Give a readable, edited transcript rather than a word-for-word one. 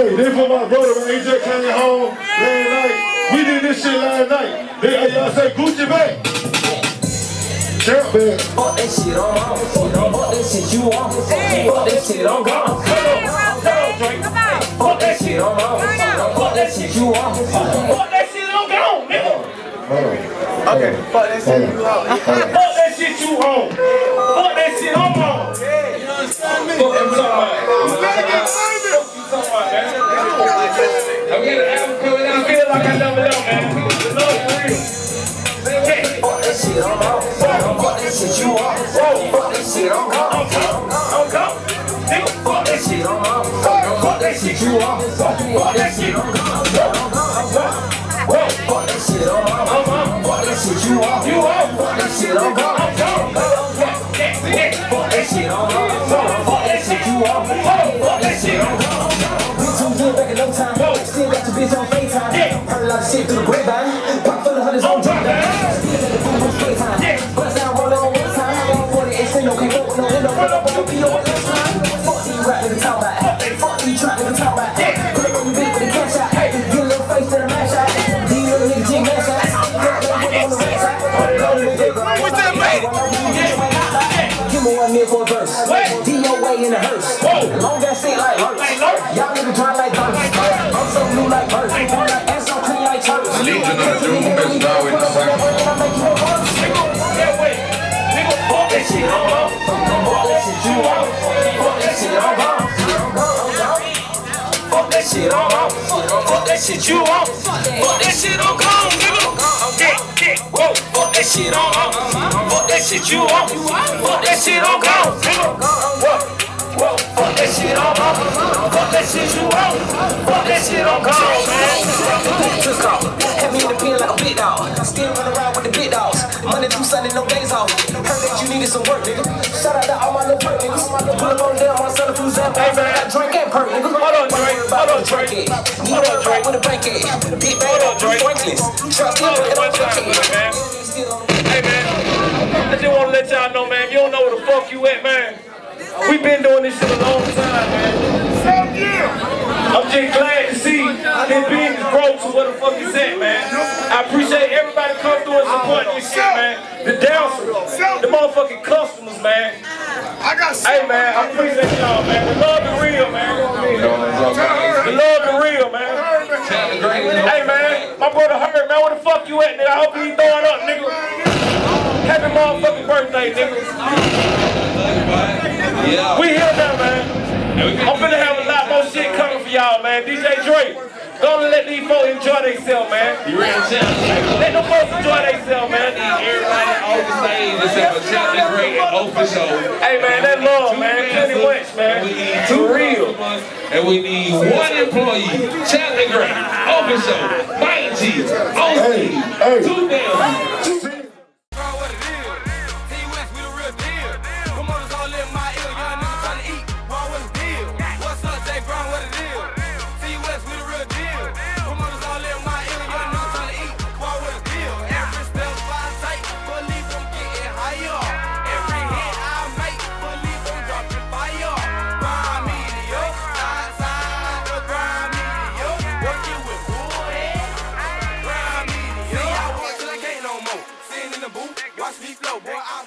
Hey, this for my brother, man. He just came home last night. We did this shit last night. Hey, y'all say Gucci back. Champ, man. Fuck that shit on. Fuck that shit you want. Fuck that shit on gone. Fuck that shit on. Fuck that shit you want. Fuck that shit on gone, nigga. Okay, fuck that shit you want. Fuck that shit you on. Fuck that shit on gone. You understand me? Fuck them talking about. I'm getting an album coming out. I feel like I never know, man. The love is real. Fuck that shit on. Fuck that shit you want. Fuck that shit on gone. Fuck that shit on. Fuck that shit you want. Fuck that shit on gone. Fuck that shit on. Fuck that shit you want. Fuck that shit on gone. Fuck that shit on. Fuck that shit you want. Fuck that shit on gone. Back in no time, still got your bitch on FaceTime. Heard a lot of shit through the grapevine. Pop full of hundreds on drop down. Still at the boom on FaceTime. Bust down, roll on one time. I'm on 48 cent, no can't no window. Run up on the PO at this time. Fuck you right nigga talk about. Fuck you try nigga talk about. Put up on your bitch with a cash out. Get a little face to the mash out. These little niggas jig mash out. What's that, mate? Give me 1 meal for a verse. DOA in the hearse. Long ass shit like hurts. Y'all niggas dry like burst. I'm so blue like burst. And so clean like church. Legion of Doom is now in sight. Nigga, fuck that shit on. Fuck that shit you want. Fuck that shit on. Fuck that shit on. Fuck that shit you want. Fuck that shit on. Whoa, fuck that shit on. Fuck that shit you want. Fuck that shit on. Whoa, fuck that shit on. Fuck that shit you want. Fuck that shit on, man. Just call. Had me in the pen like a big dog. Still run around with the big dogs. Monday through Sunday, no days off. Heard that you needed some work, nigga. Shout out to all my little perk niggas. Pull up on them, my son of food zap. I got drink and perk, nigga. Hold on, Drake. Need a break with a bank aid. Big bag on Franklin's. Trust me, it on man. Hey, man. I just want to let y'all know, man. You don't know where the fuck you at, man. We been doing this shit a long time, man. I'm just glad to see this business grow to where the fuck it's at, man. I appreciate everybody come through and support this shit, man. The dancers, the motherfucking customers, man. Hey, man, I appreciate y'all, man. The love is real, man. The love is real, man. Hey, man, my brother Heard, man, where the fuck you at, nigga? I hope you throwing up, nigga. Happy motherfucking birthday, nigga. We here now, man. I'm finna have a lot more shit coming for y'all, man. DJ Dre, gonna let these folks enjoy themselves, man. You ready to tell? Let them folks enjoy themselves, man. Everybody on the stage is have a Champ Da Grate official. Hey, man, that love, man. Plenty much, man. For real. And we need 1 employee. Champ Da Grate official. Mike G. OC. 2 damn. Watch me flow, boy.